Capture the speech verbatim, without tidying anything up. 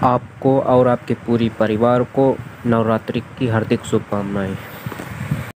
आपको और आपके पूरी परिवार को नवरात्रि की हार्दिक शुभकामनाएं।